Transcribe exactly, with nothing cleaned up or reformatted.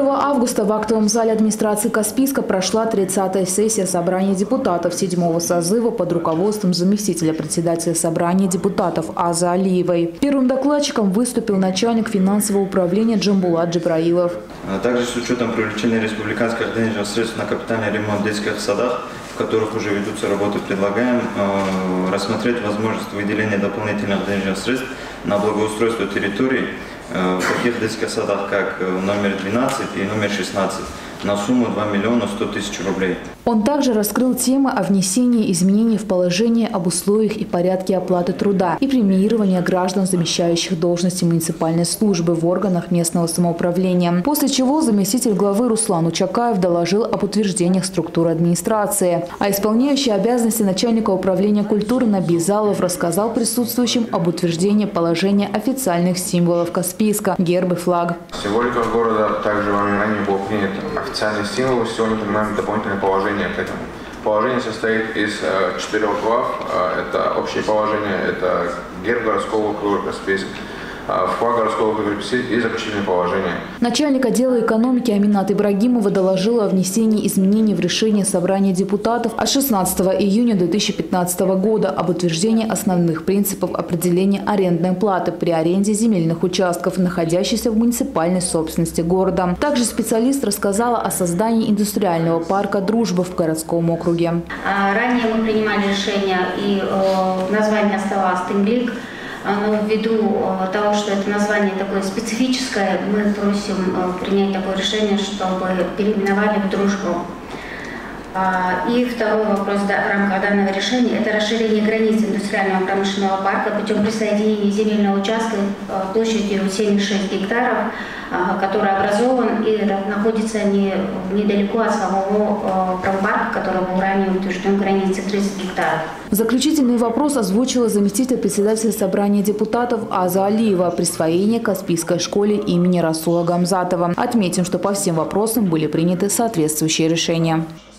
первого августа в актовом зале администрации Каспийска прошла тридцатая сессия собрания депутатов седьмого созыва под руководством заместителя председателя собрания депутатов Азы Алиевой. Первым докладчиком выступил начальник финансового управления Джамбулат Джибраилов. Также с учетом привлечения республиканских денежных средств на капитальный ремонт в детских садах, в которых уже ведутся работы, предлагаем э, рассмотреть возможность выделения дополнительных денежных средств на благоустройство территорий э, в таких детских садах, как номер двенадцать и номер шестнадцать, на сумму два миллиона сто тысяч рублей. Он также раскрыл темы о внесении изменений в положение об условиях и порядке оплаты труда и премирования граждан, замещающих должности муниципальной службы в органах местного самоуправления. После чего заместитель главы Руслан Учакаев доложил об утверждениях структуры администрации. А исполняющий обязанности начальника управления культуры Наби Залов рассказал присутствующим об утверждении положения официальных символов Каспийска – герб и флаг. Символика города также вами ранее был принят официальный символ. Сегодня принимаем дополнительное положение к этому. Положение состоит из э, четырех глав. Э, это общее положение, это герб городского округа Каспийск, э, флаг городского округа Каспийск и заключительное положение. Начальник отдела экономики Аминат Ибрагимова доложила о внесении изменений в решение собрания депутатов от шестнадцатого июня две тысячи пятнадцатого года об утверждении основных принципов определения арендной платы при аренде земельных участков, находящихся в муниципальной собственности города. Также специалист рассказала о создании индустриального парка «Дружба» в городском округе. Ранее мы принимали решение, и название оставалось «Тынглик». Но ввиду того, что это название такое специфическое, мы просим принять такое решение, чтобы переименовали в «Дружбу». И второй вопрос в рамках данного решения – это расширение границ индустриального промышленного парка путем присоединения земельного участка площадью семьдесят шесть гектаров, который образован и находится не, недалеко от самого промпарка, который был ранее утвержден в границе тридцать гектаров. Заключительный вопрос озвучила заместитель председателя собрания депутатов Аза Алиева о присвоении Каспийской школе имени Расула Гамзатова. Отметим, что по всем вопросам были приняты соответствующие решения.